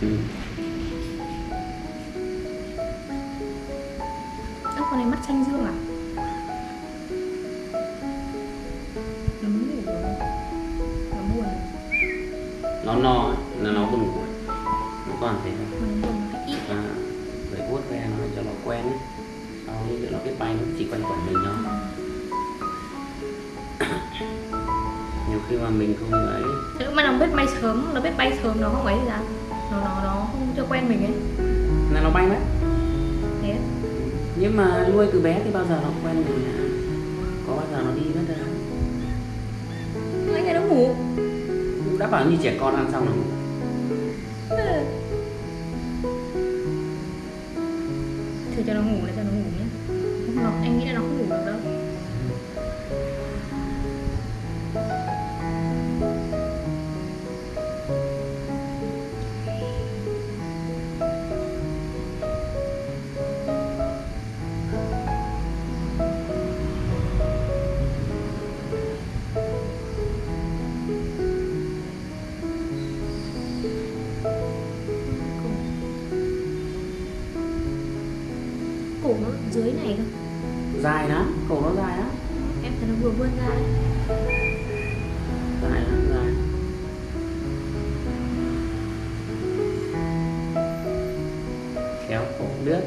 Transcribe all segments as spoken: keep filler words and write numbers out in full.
Ơ, con này mắt xanh dương à? Nó muốn ngủ rồi. Nó buồn. Nó no là nó buồn ngủ. Nó còn thế thôi. Nó buồn nó ít. À, phải vuốt ve nó cho nó quen ấy. Sau khi nó biết bay nó chỉ quanh quẩn mình thôi. Nhiều khi mà mình không ấy. Thế mà nó biết bay sớm, nó biết bay sớm nó không ấy gì ra. Nó nó nó không chưa quen mình ấy. Là nó bay mất. Thế. Nhưng mà nuôi từ bé thì bao giờ nó không quen mình à? Có bao giờ nó đi mất đâu. Anh ấy nó ngủ. Đã bảo như trẻ con ăn xong nó ngủ. Ừ. Thử cho nó ngủ để cho nó ngủ nhé. Không, nó, anh nghĩ là nó không ngủ được đâu. Cổ nó dưới này cơ. Dài lắm, cổ nó dài lắm. Em thấy nó vừa vươn ra đấy. Dài lắm, dài. Khéo cổ đứt.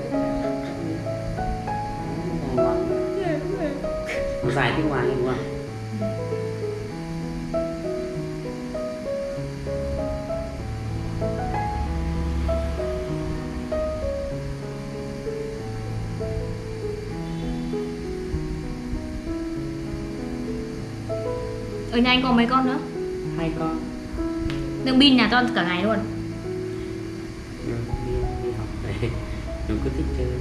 Nó dài tiếng ngoài đúng không? Ở nhà anh còn mấy con nữa? Hai con. Đừng pin nhà con cả ngày luôn. Ừ, đi, đi học này. Nó cứ thích chơi.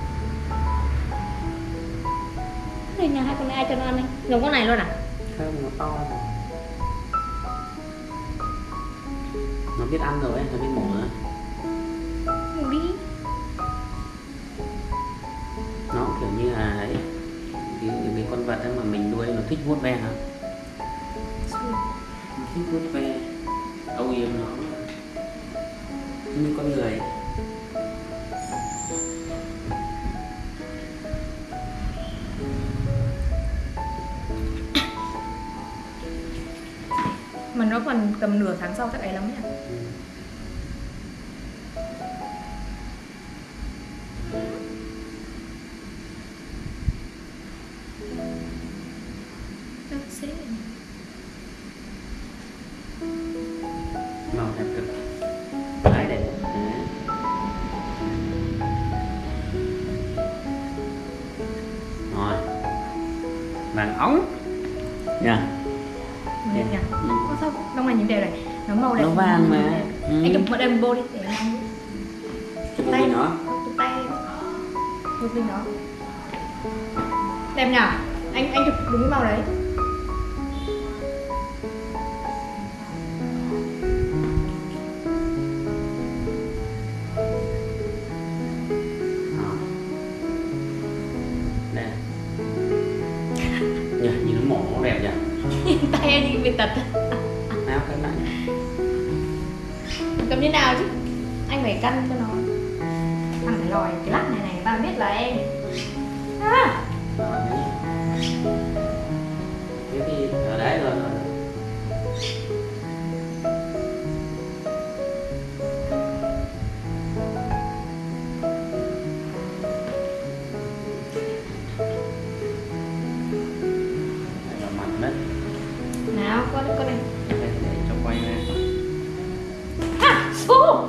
Thế nhà hai con này ai cho nó ăn anh? Giống con này luôn à? Không, nó to rồi. Nó biết ăn rồi ấy, nó biết mổ rồi. Ngủ đi. Nó kiểu như là ấy, ví dụ những cái con vật ấy mà mình nuôi nó thích vuốt ve hả? Nó thích vuốt ve, âu yếm nó như con người. Mà nó còn tầm nửa tháng sau chắc ấy lắm nhỉ? Màu đẹp cực. Đấy đấy. Rồi. Vàng óng. Nha. Đẹp nhỉ? Ừ. Có sao lông này nhìn đẹp này. Nó màu đẹp. Nó vàng mà. Ừ. Anh chụp một đêm bô đi để anh Chụp tay nó. Chụp tay. Chụp lên đó. Đẹp nhỉ? Anh anh chụp đúng cái màu đấy. Nhờ, nhìn nó mỏ nó đẹp nhỉ? Nhìn tay anh bị tật. Nào cân lại. Cầm như nào chứ? Anh phải căn cho nó. Thằng cái lòi cái lắc này này ba biết là em. À. Rồi đấy. Thế thì ở đấy rồi rồi. Nào, con con này. Để, để cho quay ra. Ha, số.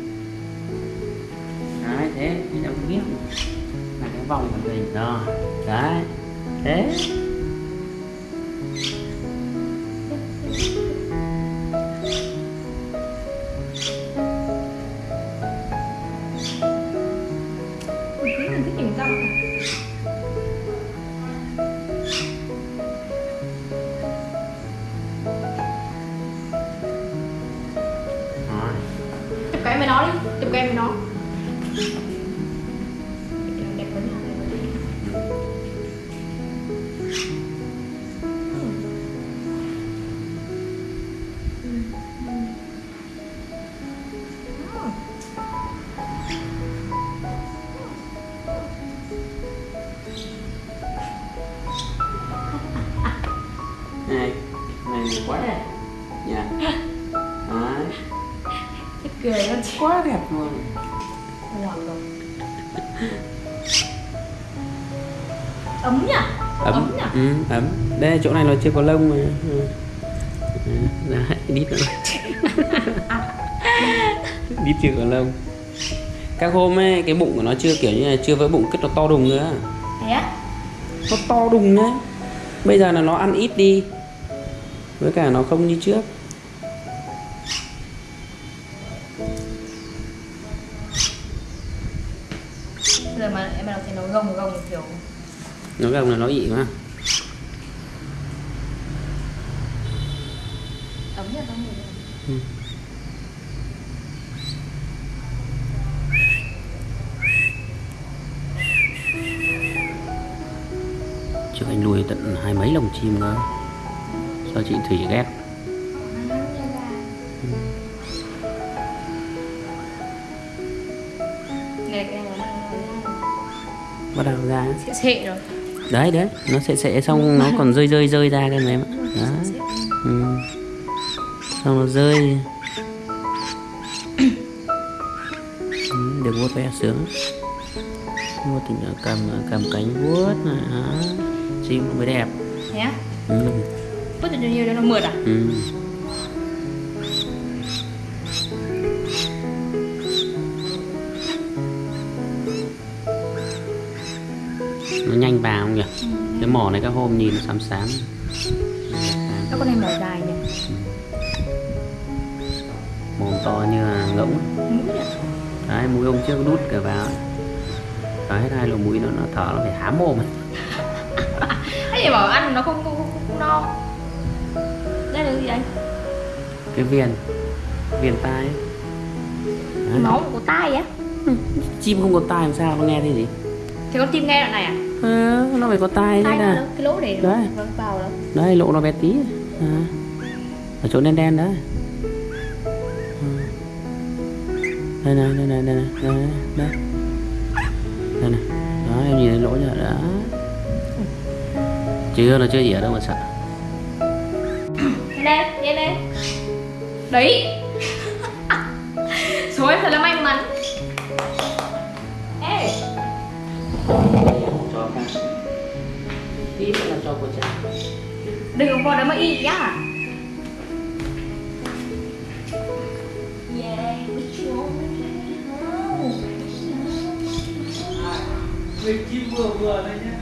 Đấy, thế thì đâu biết là cái vòng của mình rồi. Đấy. Thế. Ui, thế mình thích nhìn răng à? Chụp cái với nó đi, chụp cái với nó. Đẹp quá nhỉ. Ừ. Ừ. quá đẹp nha. Đấy. Chết cười luôn. Quá đẹp luôn. Ngọt rồi. Ấm nhỉ? Ấm, Ấm nhỉ? ừ, ấm. Đây chỗ này nó chưa có lông mà. Đấy, đít nữa. Đít chưa có lông. Các hôm ấy cái bụng của nó chưa kiểu như là chưa vỡ bụng, cứt nó to đùng nữa. Thế á? Nó to đùng nhá. Bây giờ là nó ăn ít đi. Với cả nó không như trước. Giờ mà em bắt đầu thấy nó gồng gồng kiểu. Nó gồng là nó ị mà. Ấm nhỉ? Ấm nhỉ? Ừ. Trước anh nuôi tận hai mấy lồng chim cơ. Sao chị Thủy ghét? Bắt đầu ra Xệ xệ rồi. đấy đấy, nó sẽ sẽ xong nó còn rơi rơi rơi ra cái này mà. Đấy. Ừ. Xong nó rơi. Ừ, được vuốt ve sướng. Vuốt thì cầm cầm cánh vuốt này, đó. Chim nó mới đẹp. Thế á? Ừ. Vuốt cho nhiều cho nó mượt à? Ừ. Nó nhanh vào không nhỉ? Ừ. Cái mỏ này các hôm nhìn nó xám xám. Nó con này mỏ dài nhỉ? Mồm to như là ngỗng. Đấy, mũi ông trước đút cả vào. Đấy, hết hai lỗ mũi nó, nó thở nó phải há mồm. Thế thì bảo ăn nó không, không, không, không no. Đây là gì anh? Cái viền viền tai. Máu có tai á? Ừ. Chim không có tai làm sao nó nghe thấy gì? Thì con chim nghe đoạn này à? À, nó phải có tai Tai đấy nó nè. cái lỗ để nó vào đâu? Đây lỗ nó bé tí. À. Ở chỗ đen đen đấy. À. Đây này, đây này, đây này, đây này, đây. Đây này. Đó, em nhìn thấy lỗ chưa? Đó. Chưa, nó chưa gì ở đâu mà sợ. Đây, đây, đây. Đấy. Số em thật là may mắn. Ê. Cho ca. Tí sẽ làm cho của cha. Đừng có vào đó mà y nhá. Mình chim vừa vừa đây nhé.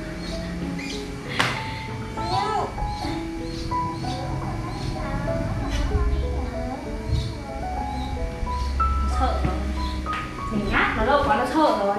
Sợ rồi. Mình nhát nó lâu quá nó sợ rồi.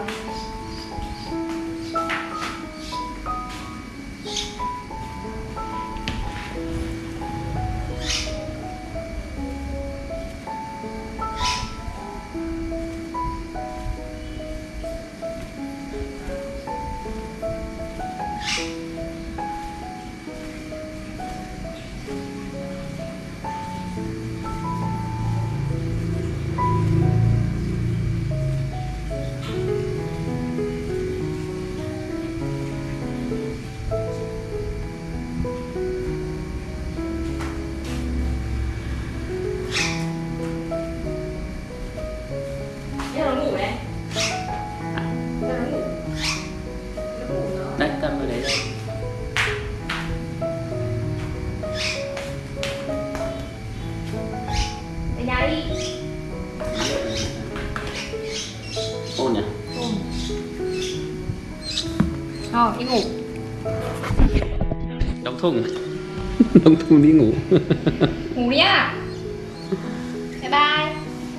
Đấy, cầm ở đấy rồi. Về nhà đi. Ôn nhỉ? Ôn. Rồi, đi ngủ. Đóng thùng. Đóng thùng đi ngủ. Ngủ đi à. Bye bye.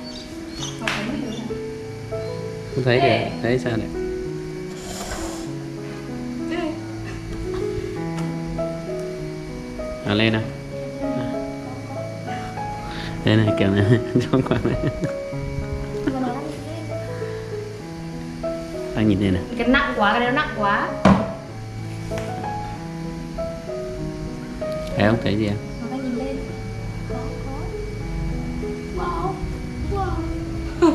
Không thấy kìa, thấy sao này? À, lên nào. Đây này kiểu này trong quán này. Anh nhìn đây này. Cái nặng quá, cái đấy nó nặng quá. Thấy không? Thấy gì không? Nó nhìn lên. Có, có. Wow. Wow.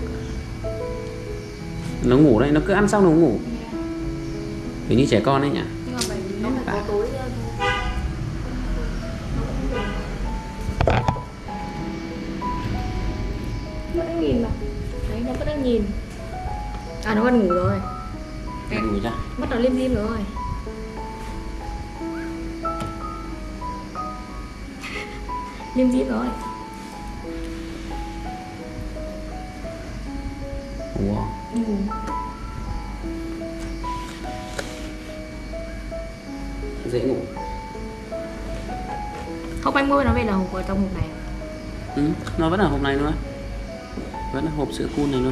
Nó ngủ đấy, nó cứ ăn xong nó ngủ. Kiểu như trẻ con ấy nhỉ? Nhưng mà phải nó phải có tối Vẫn đang nhìn mà. Đấy, nó vẫn đang nhìn. À, nó vẫn ngủ rồi. Ngủ ra. Mắt nó lim dim rồi. Lim dim rồi. Ủa. Ừ. Dễ ngủ. Hộp anh mua nó về là hộp ở trong hộp này. Ừ, nó vẫn ở hộp này nữa. Vẫn là hộp sữa cool này nữa.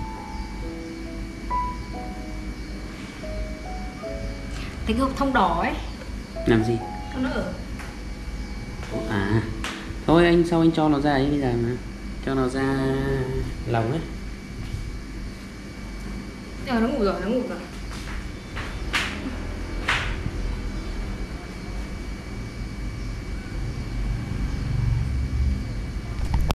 Cái hộp thông đỏ ấy. Làm gì? Nó ở. À. Thôi anh sau anh cho nó ra ấy bây giờ mà. Cho nó ra lòng ấy. Ờ, nó ngủ rồi, nó ngủ rồi.